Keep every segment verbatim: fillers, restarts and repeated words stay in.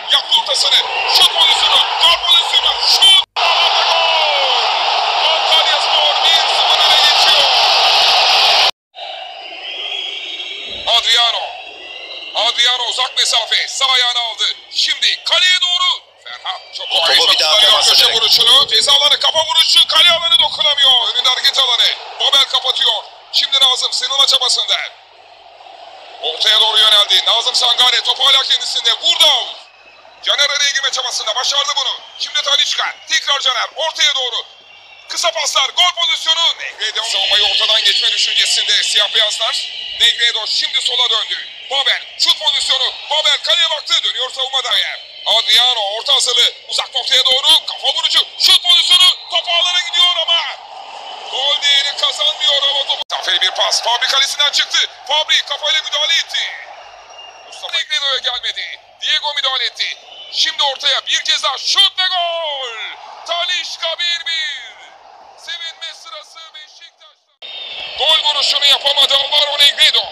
Yaptı ortasını. Şut pozisyonu. Gol pozisyonu. Şut. Antalya Spor bir sıfır öne geçiyor. Adriano. Adriano uzak mesafe. Sağ ayağını aldı. Şimdi kaleye doğru. Ferhat çok kolay kullanıyor köşe vuruşunu. Ceza alanı kafa vuruşu. Kale alanı dokunamıyor. Önünde hareket alanı. Babel kapatıyor. Şimdi Nazım sınırma çabasında. Ortaya doğru yöneldi. Nazım Sangare topu hala kendisinde. Vurdu out. Caner araya girme çabasında. Başardı bunu. Şimdi Talisca. Tekrar Caner. Ortaya doğru. Kısa paslar. Gol pozisyonu. Negredo savunmayı ortadan geçme düşüncesinde. Siyah beyazlar. Negredo şimdi sola döndü. Babel. Şut pozisyonu. Babel kaleye baktı. Dönüyor savunmadan yer. Adriano orta hazırlı. Uzak noktaya doğru. Kafa vurucu. Şut pozisyonu. Top ağlara gidiyor ama. Gol değeri kazanmıyor ama topu. Zaferi bir pas. Fabri kalesinden çıktı. Fabri kafayla müdahale etti. Mustafa Negredo'ya gelmedi. Diego müdahale etti. Şimdi ortaya bir kez daha şut ve gol. Talisca bir bir. Sevinme sırası Beşiktaş'ta. Gol vuruşunu yapamadı Alvaro Negredo.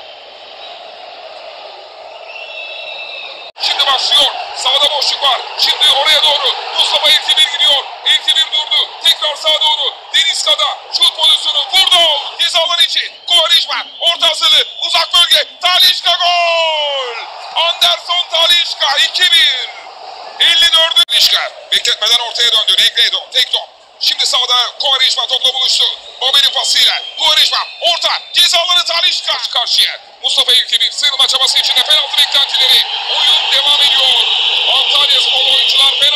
Şimdi başlıyor. Sağda boşluk var. Şimdi oraya doğru. Mustafa Eltibir gidiyor. Eltibir durdu. Tekrar sağa doğru. Denizka'da. Şut pozisyonu. Vurdu. Cezalar içi. Kovarişma. Orta hazırlı. Uzak bölge. Talisca gol. Anderson Talisca iki bir. elli dördü. Talisca. Bekletmeden ortaya döndü. Negredo. Tek top. Şimdi sağda Kovarişma topla buluştu. Babel'in pasıyla. Kovarişma. Orta. Cezaları Talisca. Karşı karşıya. Mustafa Eltibir. Sığınma çabası içinde penaltı beklentileri. Oyun devam ediyor. Antalya Spor oyuncular